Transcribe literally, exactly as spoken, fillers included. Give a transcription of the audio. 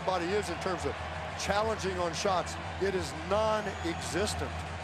somebody is in terms of challenging on shots, it is non-existent.